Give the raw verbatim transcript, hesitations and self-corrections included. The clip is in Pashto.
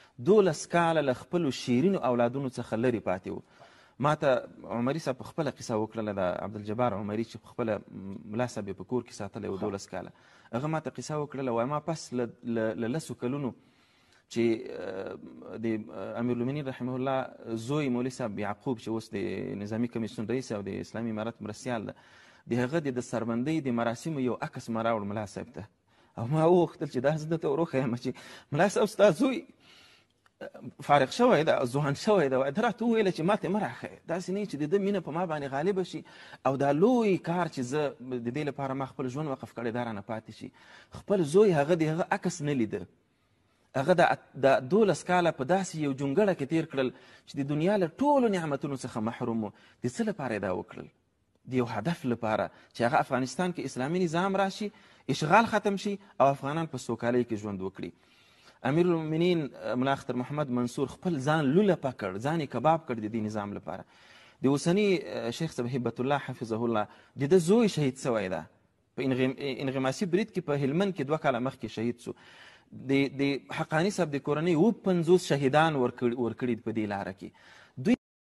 دولس کاله له خپلو شیرینو اولادونو څخه لرې پاتې وو. ما ته عمري صاحب په خپله قصه وکړله د عبدالجبار عمري چې په خپله ملا صاحب یې په کور کې ساتلی و دولس کاله. هغه ما ته قصه وکړله، وایي ما پس له لسو کلونو چې د امیرالمؤمنین رحمه الله زوی مولوي صاحب یعقوب چې اوس د نظامي کمیسیون رئیس او د اسلامي امارت مرستیال ده، د هغه د سربندۍ د مراسمو یو عکس ما راوړ ملا صاحب ته، او ما وغوښتل چې دا زه درته ور وښیم چې ملا صاحب ستا زوی فارغ شوی ده، ځوان شوی ده، ده راته وویله چې ما ته یې مه راښیې، داسې نه چې د ده مینه په ما باندې غالبه شي او دا لوی کار چې زه د دې لپاره ما خپل ژوند وقف کړی دا رانه پاتې شي. خپل زوی هغه د هغه عکس نه لیده، هغه د دولس کاله په داسې یو جونګړه کې تیر کړل چې د دنیا له ټولو نعمتونو څخه محروم و. د څه لپاره یې دا وکړل؟ د یو هدف لپاره چې هغه افغانستان کې اسلامي نظام راشي، اشغال ختم شي او افغانان په سوکالۍ کې ژوند وکړي. امیرالمؤمنین ملا اختر محمد منصور خپل ځان لولپه کړ، ځان یې کباب کړ د دې نظام لپاره. د اوسني شیخ صاحب هبت الله حفظه الله د ده زوی شهید سوی ده په انغماسي برید کې په هلمند کې دوه کاله مخکې شهید سو. د حقاني صاحب د کورنۍ اووه پنځوس شهیدان ورکړي په دې لاره کې.